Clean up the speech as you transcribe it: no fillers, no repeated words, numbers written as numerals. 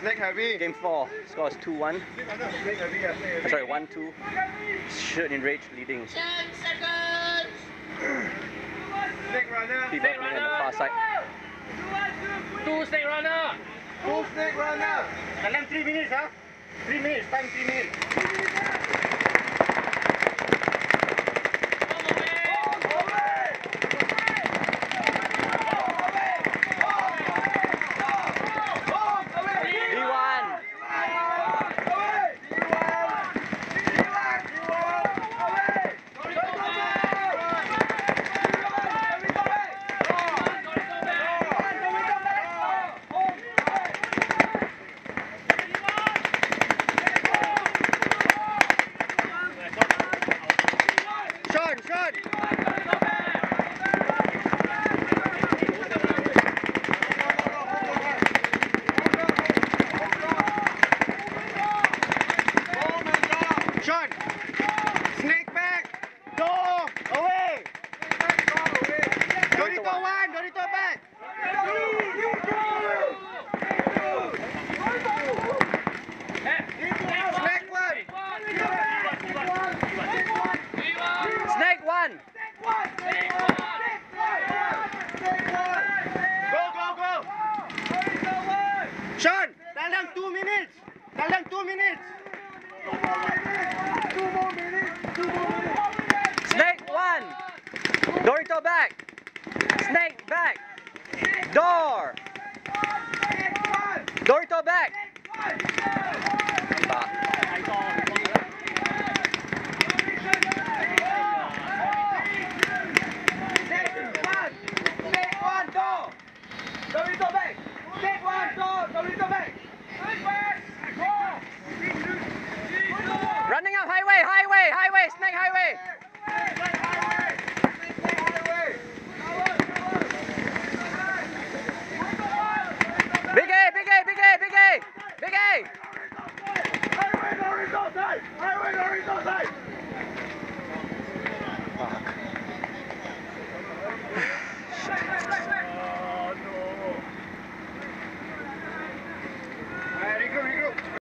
Snake heavy. Game 4. Score is 2-1. Snake heavy, yeah, snake heavy. Sorry, 1-2. Shirt in Rage leading. 10 seconds! Snake runner. People playing on the far side. 2 snake runner! 2 snake runner. Dalam 3 minutes, ha? 3 minutes, time 3 minutes. Dalam 2 minutes. Dalam 2 minutes. 2 more minutes. 2 more minutes. Snake 1. Dorito back. Snake back. Door. Dorito back. Nampak. Snake 1, door. Dorito back. Snake 1, door. Dorito back. Running up highway, highway, highway, snake highway. Big A, big A, big A, big A, big A. Highway, horizontal side. Highway, horizontal side.